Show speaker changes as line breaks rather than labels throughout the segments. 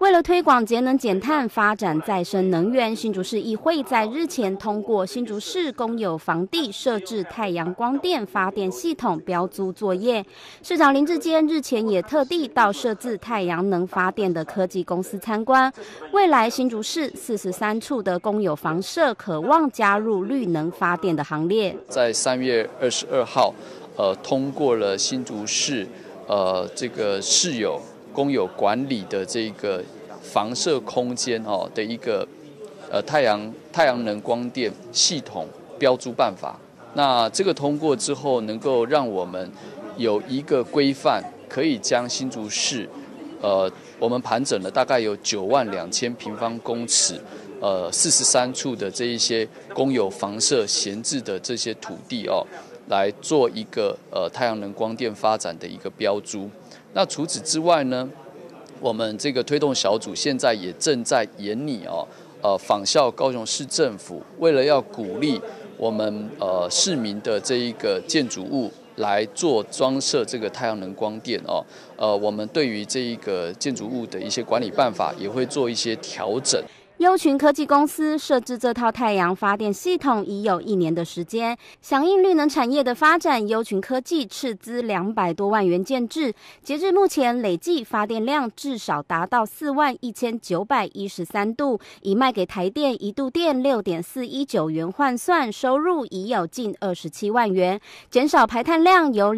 为了推广节能减碳、发展再生能源，新竹市议会在日前通过新竹市公有房地设置太阳光电发电系统标租作业。市长林智坚日前也特地到设置太阳能发电的科技公司参观。未来新竹市43处的公有房舍可望加入绿能发电的行列。
在3月22号，通过了新竹市这个市有公有管理的这个房舍空间的一个太阳能光电系统标租办法。那这个通过之后，能够让我们有一个规范，可以将新竹市我们盘整了大概有92000平方公尺，43处的这一些公有房舍闲置的这些土地来做一个太阳能光电发展的一个标租。那除此之外呢，我们这个推动小组现在也正在研拟仿效高雄市政府，为了要鼓励我们市民的这一个建筑物来做装设这个太阳能光电我们对于这一个建筑物的一些管理办法也会做一些调整。
优群科技公司设置这套太阳发电系统已有1年的时间，响应绿能产业的发展，优群科技斥资200多万元建制，截至目前累计发电量至少达到41913度，以卖给台电1度电6.419元换算，收入已有近27万元，减少排碳量有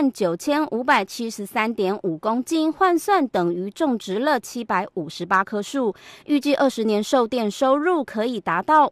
29573.5公斤，换算等于种植了758棵树，预计20年售电收入可以达到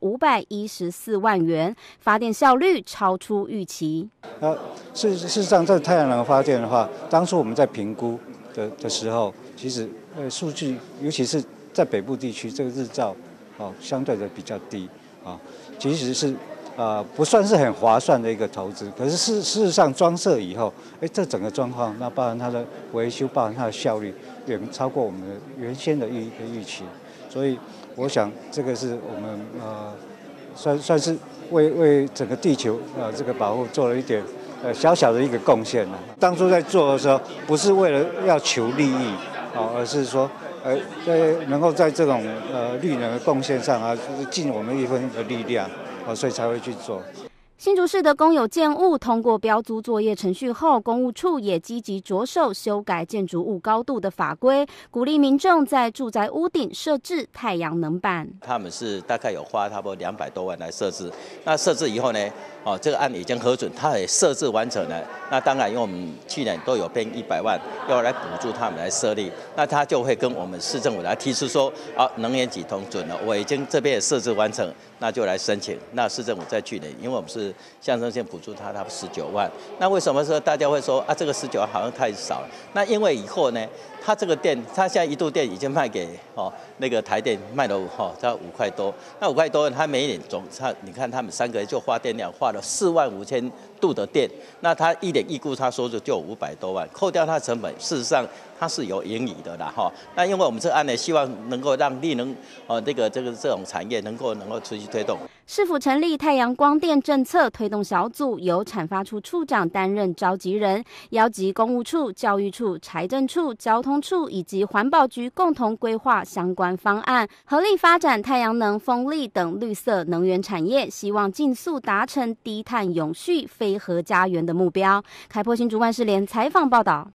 514万元，发电效率超出预期。
事实上，这太阳能发电的话，当初我们在评估的时候，其实数据，尤其是在北部地区，这个日照相对的比较低其实是不算是很划算的一个投资。可是事实上装设以后，这整个状况，那包含它的维修，包含它的效率，远超过我们的原先的预期。所以我想这个是我们算是为整个地球这个保护做了一点小小的一个贡献了。当初在做的时候，不是为了要求利益而是说能够在这种绿能的贡献上尽我们一份的力量所以才会去做。
新竹市的公有建物通过标租作业程序后，公务处也积极着手修改建筑物高度的法规，鼓励民众在住宅屋顶设置太阳能板。
他们是大概有花差不多200多万来设置，那设置以后呢，这个案已经核准，它也设置完成了。那当然，因为我们去年都有编100万要来补助他们来设立，那他就会跟我们市政府来提出说，能源局通准了，我已经这边也设置完成，那就来申请。那市政府在去年，因为我们是象征性补助他19万，那为什么说大家会说这个19万好像太少了？那因为以后呢，他这个电，他现在1度电已经卖给那个台电卖了它5块多，那5块多，他每一年你看他们3个月就花电量花了45000度的电，那他一年预估他收入就有500多万，扣掉他的成本，事实上它是有盈余的啦那因为我们这个案呢，希望能够让绿能这种产业能够持续推动。
市府成立太阳光电政策推动小组，由产发处处长担任召集人，邀集公务处、教育处、财政处、交通处以及环保局共同规划相关方案，合力发展太阳能、风力等绿色能源产业，希望尽速达成低碳永续非核家园的目标。开播新竹万事联采访报道。